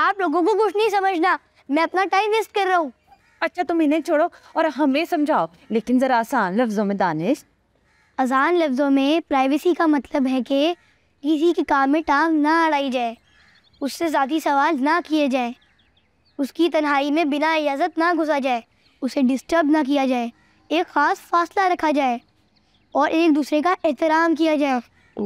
आप लोगों को कुछ नहीं समझना, मैं अपना टाइम वेस्ट कर रहा हूँ। अच्छा तुम इन्हें छोड़ो और हमें समझाओ, लेकिन जरा आसान लफ्जों में दानिश। आसान लफ्जों में प्राइवेसी का मतलब है कि किसी के काम में टांग ना अड़ाई जाए, उससे ज़ाती सवाल ना किए जाए, उसकी तन्हाई में बिना इजाज़त ना घुसा जाए, उसे डिस्टर्ब ना किया जाए, एक ख़ास फासला रखा जाए और एक दूसरे का एहतराम किया जाए।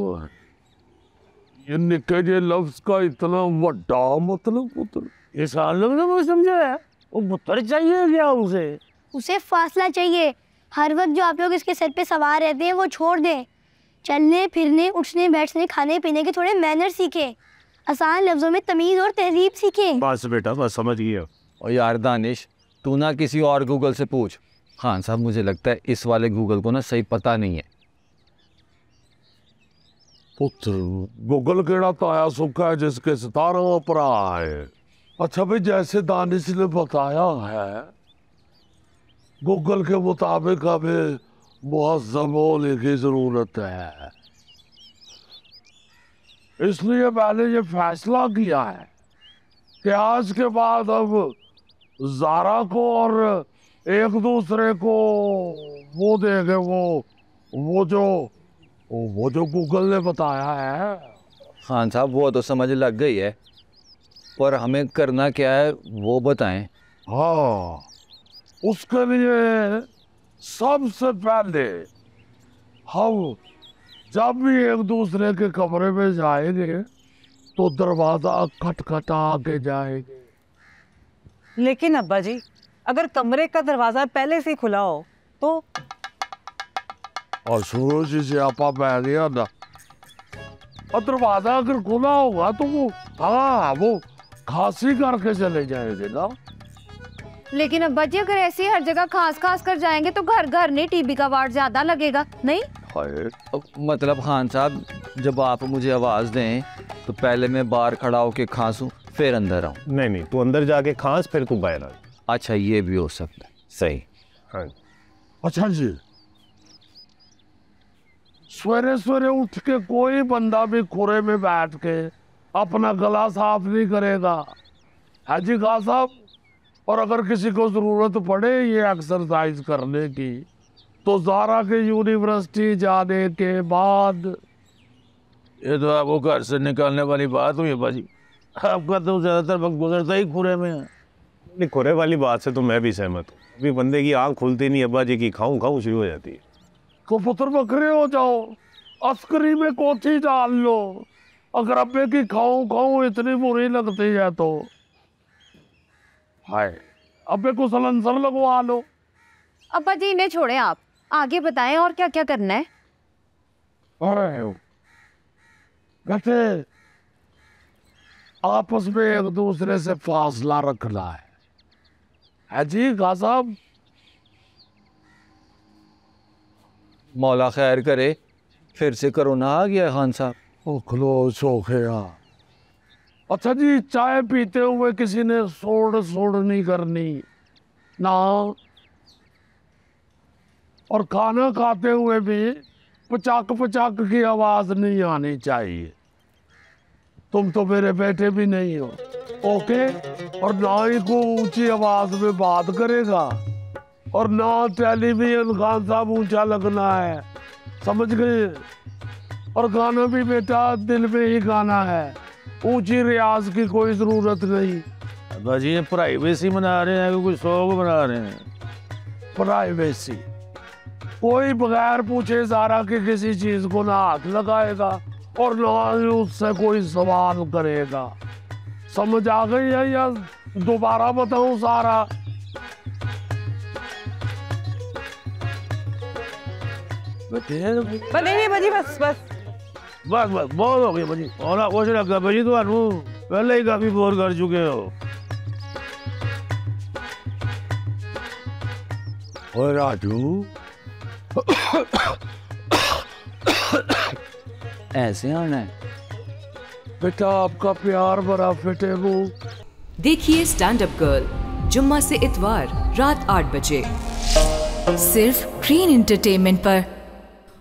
ये निके जे लफ्ज का इतना बड़ा मतलब ये साल लोग समझो है, वो पुत्र चाहिए क्या उसे फासला चाहिए। हर वक्त जो आप लोग इसके सर पे सवार रहते हैं वो छोड़ दें, चलने फिरने उठने बैठने खाने पीने के थोड़े मैनर सीखें, आसान लफ्जों में तमीज़ और तहजीब सीखें। बस बेटा बस समझ गया। और यार दानिश तू ना किसी और गूगल से पूछ। खान साहब मुझे लगता है इस वाले गूगल को ना सही पता नहीं है। पुत्र गूगल केड़ा ताया सुखा है जिसके सितारों पर आए। अच्छा भाई जैसे दानिश ने बताया है गूगल के मुताबिक हमें मुहज़्ज़म होने की जरूरत है, इसलिए मैंने ये फैसला किया है कि आज के बाद अब ज़ारा को और एक दूसरे को वो देंगे वो जो गूगल ने बताया है। खान साहब वो तो समझ लग गई है, पर हमें करना क्या है वो बताएं। हाँ उसके लिए सबसे पहले हम जब भी एक दूसरे के कमरे में जाएंगे तो दरवाजा खटखटा के जाएंगे। लेकिन अब्बा जी अगर कमरे का दरवाजा पहले से खुला हो तो? और शुरू से आपा बह गया ना, और दरवाजा अगर खुला होगा तो वो खांसी करके चले जाएंगे ना। लेकिन अब्बा जी अगर ऐसे हर जगह खास कर जाएंगे तो घर घर नहीं टीबी का वार्ड ज्यादा लगेगा नहीं? मतलब खान साहब जब आप मुझे आवाज दें तो पहले मैं बाहर खड़ा होके खांसूं फिर अंदर आऊं। नहीं तू अंदर जाके खांस फिर तू बाहर आ। अच्छा ये भी हो सकता है, सही। हाँ अच्छा जी सवेरे सवेरे उठ के कोई बंदा भी खुरे में बैठ के अपना गला साफ नहीं करेगा है जी खान साहब। और अगर किसी को जरूरत पड़े ये एक्सरसाइज करने की तो ज़ारा के यूनिवर्सिटी जाने के बाद। ये तो आपको घर से निकालने वाली बात हुई है बाजी, आपका तो ज्यादातर वक्त गुजरता ही खुरे में है। नहीं खुरे वाली बात से तो मैं भी सहमत हूँ। अभी बंदे की आंख खुलती नहीं अब्बा जी की खाऊं शुरू हो जाती है। तो पुत्र बकरे हो जाओ, अस्करी में कोठी डाल लो, अगर अब्बे की खाऊं इतनी बुरी लगती है तो हाय अब्बे को सलंसर लगवा लो। अब्बा जी इन्हें छोड़े, आप आगे बताएं और क्या क्या करना है। कहते आपस में एक दूसरे से फासला रखना है जी खान साहब। मौला खैर करे, फिर से कोरोना आ गया खान साहब। क्लोज हो गया। अच्छा जी चाय पीते हुए किसी ने सोड़ नहीं करनी ना, और खाना खाते हुए भी पचाक की आवाज नहीं आनी चाहिए। तुम तो मेरे बेटे भी नहीं हो ओके। और ना ही को ऊंची आवाज में बात करेगा और ना टेलीविजन खान साहब ऊंचा लगना है, समझ गए। और गाना भी बेटा दिल में ही गाना है, ऊंची रियाज की कोई जरूरत नहीं। अब्बा जी ये प्राइवेसी मना रहे हैं कि कुछ शौक मना रहे हैं? प्राइवेसी कोई बगैर पूछे ज़ारा के किसी चीज को ना हाथ लगाएगा और ना ही उससे कोई सवाल करेगा। समझ आ गई है या दोबारा बताऊं सारा? नहीं बाजी बस बहुत हो गई बाजी। और कुछ लगा बाजी तो पहले ही काफी बोर कर चुके हो। और राजू ऐसे आना है बेटा, आपका प्यार बड़ा फिटे मुंह। देखिए स्टैंड अप गर्ल जुम्मा से इतवार रात 8 बजे सिर्फ ग्रीन एंटरटेनमेंट पर।